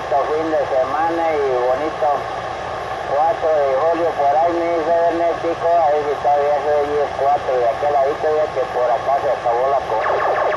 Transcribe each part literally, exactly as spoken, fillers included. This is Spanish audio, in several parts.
bonito fin de semana y bonito cuatro de julio por ahí, mi cibernético. Ahí todavía se oye es cuatro de aquel ladito, ya que por acá se acabó la cosa.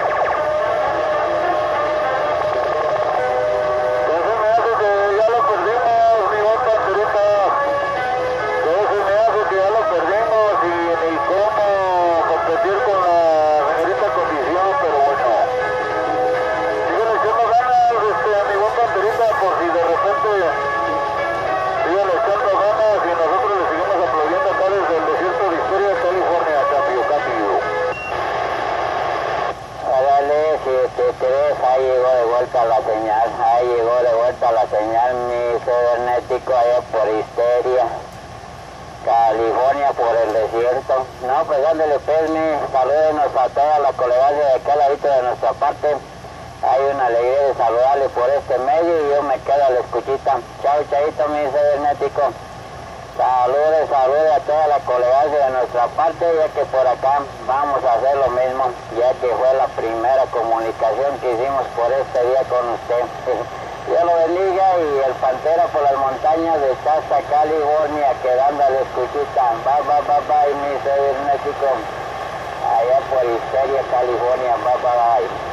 Ahí llegó de vuelta la señal, ahí llegó de vuelta la señal, mi cibernético, allá por Histeria, California, por el desierto. No, pues dándole pues, mi salúdenos a toda la colegancia de aquel ladito de nuestra parte. Hay una alegría de saludarle por este medio y yo me quedo a la escuchita. Chao, chaito, mi cibernético. Saludos, saludos a toda la colegancia de nuestra parte, ya que por acá vamos a hacer lo mismo, ya que fue la primera comunicación que hicimos por este día con usted. Dios lo bendiga y el Pantera por las montañas de Shasta, California, quedando a la escuchita. Bye, bye, bye, bye, mi cibernético. Allá por Histeria, California. Bye, bye, bye.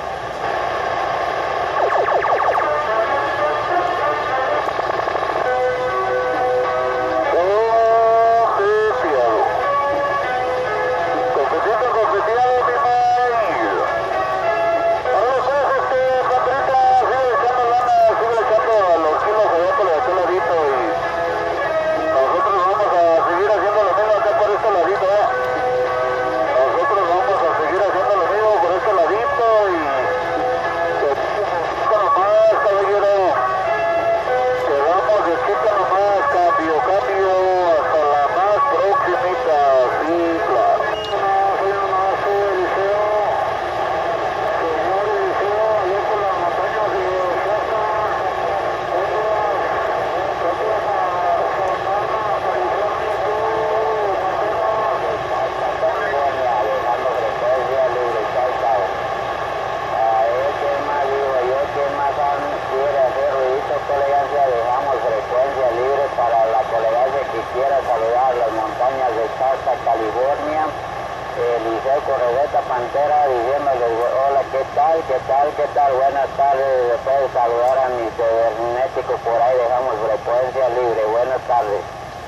California, Eliseo Corredeta Pantera, diciéndole hola, ¿qué tal? ¿Qué tal? ¿Qué tal? Buenas tardes. Después de saludar a mi cibernético por ahí, dejamos frecuencia libre. Buenas tardes.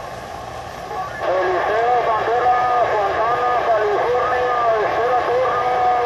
Eliseo Pantera, Fontana, California, espera turno.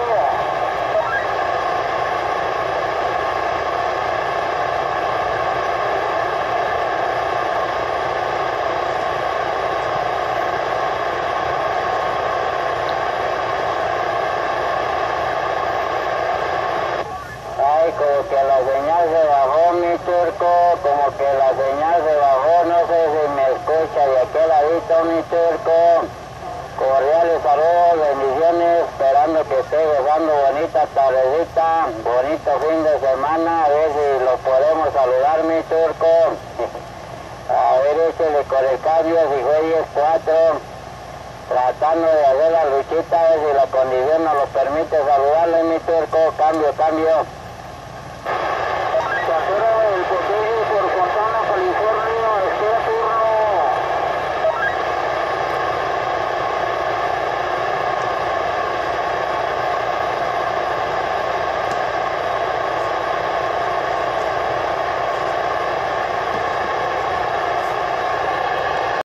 Como que la señal se bajó, mi turco, como que la señal se bajó, no sé si me escucha de aquel ladito, mi turco. Cordiales saludos, bendiciones, esperando que esté gozando bonita tardecita, bonito fin de semana, a ver si lo podemos saludar, mi turco. A ver, échale con el cambio, si fue diez cuatro, tratando de hacer la luchita, a ver si la condición nos lo permite saludarle, mi turco. Cambio, cambio.